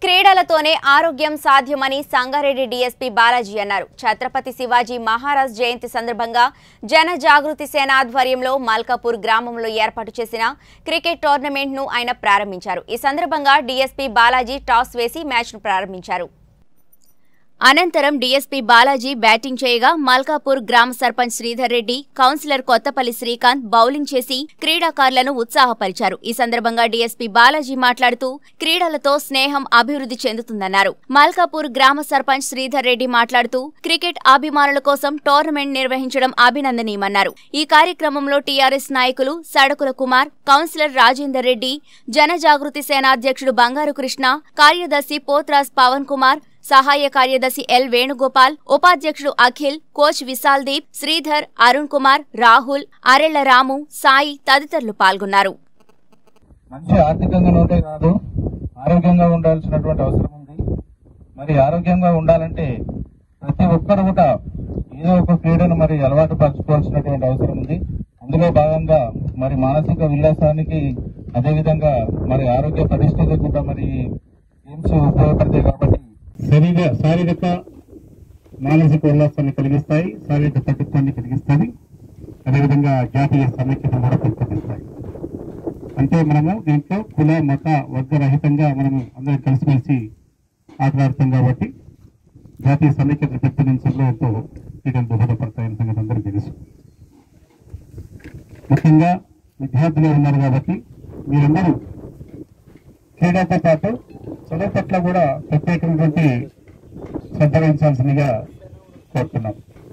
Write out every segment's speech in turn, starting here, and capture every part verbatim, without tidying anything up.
క్రీడలతోనే ఆరోగ్యం సాధ్యమని సంగారెడ్డి డీఎస్పీ బాలాజీ అన్నారు. ఛత్రపతి శివాజీ మహారాజ్ జయంతి సందర్భంగా జన జాగృతి సేన ఆధ్వర్యంలో మల్కాపూర్ గ్రామంలో ఏర్పాటు చేసిన క్రికెట్ టోర్నమెంట్ ను ఆయన ప్రారంభించారు. ఈ సందర్భంగా డీఎస్పీ బాలాజీ టాస్ వేసి మ్యాచ్ ను ప్రారంభించారు. అనంతరం డీఎస్పీ బాలాజీ బ్యాటింగ్ చేయగా మల్కాపూర్ గ్రామ సర్పంచ్ శ్రీధర్ రెడ్డి, కౌన్సిలర్ కొత్తపల్లి శ్రీకాంత్ బౌలింగ్ చేసి క్రీడాకారులను ఉత్సాహపరిచారు. ఈ సందర్భంగా డీఎస్పీ బాలాజీ మాట్లాడుతూ క్రీడలతో స్నేహం అభివృద్ధి చెందుతుందన్నారు. మల్కాపూర్ గ్రామ సర్పంచ్ శ్రీధర్ రెడ్డి మాట్లాడుతూ క్రికెట్ అభిమానుల కోసం టోర్నమెంట్ నిర్వహించడం అభినందనీయమన్నారు. ఈ కార్యక్రమంలో టీఆర్ఎస్ నాయకులు సడకుల కుమార్, కౌన్సిలర్ రాజేందర్ రెడ్డి, జనజాగృతి సేన అధ్యక్షుడు బంగారు కృష్ణ, కార్యదర్శి పోత్రాజ్ పవన్ కుమార్, సహాయ కార్యదర్శి ఎల్ వేణుగోపాల్, ఉపాధ్యక్షుడు అఖిల్, కోచ్ విశాల్ దీప్, శ్రీధర్, అరుణ్ కుమార్, రాహుల్, అరెళ్ల రాము, సాయి తదితరులు పాల్గొన్నారు. మంచి ఆర్థికంగానే కాదు, ఆరోగ్యంగా ఉండాల్సినటువంటి అవసరం ఉంది. మరి ఆరోగ్యంగా ఉండాలంటే ప్రతి ఒక్కరు కూడా ఏదో ఒక క్రీడను మరి అలవాటు పరచుకోవాల్సినటువంటి అవసరం ఉంది. అందులో భాగంగా మరి మానసిక ఉల్లాసానికి, అదేవిధంగా మరి ఆరోగ్య పరిస్థితులకు కూడా మరి గేమ్స్ ఉపయోగపడతాయి. కాబట్టి శరీర శారీరక మానసిక ఉల్లాసాన్ని కలిగిస్తాయి, శారీరక పటుత్వాన్ని కలిగిస్తాయి, అదేవిధంగా జాతీయ సమైక్యతను కూడా పెంపొందిస్తాయి. అంటే మనము దీంట్లో కుల మత వర్గ రహితంగా మనము అందరం కలిసిమెలిసి ఆటలాడుతాం కాబట్టి జాతీయ సమైక్యతను పెంపొందించడంలో ఎంతో క్రీడలు దోహదపడతాయని సంగతి అందరికీ తెలుసు. ముఖ్యంగా విద్యార్థులు ఉన్నారు కాబట్టి మీరందరూ క్రీడతో పాటు చదువు పట్ల కూడా ప్రత్యేకమైనటువంటి శ్రద్ధ వహించాల్సిందిగా కోరుతున్నాం.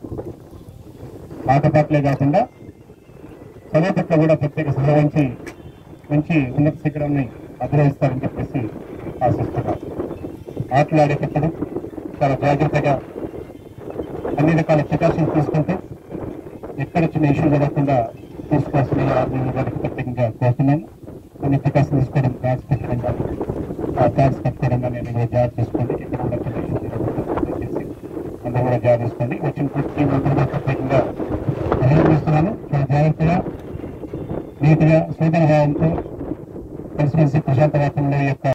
ఆట పట్లే కాకుండా చదువు పట్ల కూడా ప్రత్యేక శ్రద్ధ వహించి మంచి ఉన్నత శిఖరాన్ని అధిరోహిస్తారని చెప్పేసి ఆశిస్తున్నాం. ఆటలు ఆడేటప్పుడు చాలా జాగ్రత్తగా అన్ని రకాల ప్రికాషన్స్ తీసుకుంటూ ఎక్కడ చిన్న ఇష్యూ జరగకుండా తీసుకోవాల్సిందిగా వారికి ప్రత్యేకంగా కోరుతున్నాము. కొన్ని ప్రికాషన్ తీసుకోవడం, బ్యాగ్స్ పెట్టడం కానీ ఆ బ్యాగ్స్ పెట్టుకోవడం కానీ అన్ని కూడా జాగ్రత్త తీసుకోండి. ఇక్కడ కూడా చిన్న ఇష్యూ జరగకుండా చేసి అందరూ కూడా జాగ్రత్త తీసుకోండి. వచ్చిన ప్రతి మంత్రులు ప్రత్యేకంగా అభినందిస్తున్నాను. చాలా జాగ్రత్తగా, నీట్గా, సోదర భావంతో కలిసిమెలిసి ప్రశాంత వాతావరణంలో యొక్క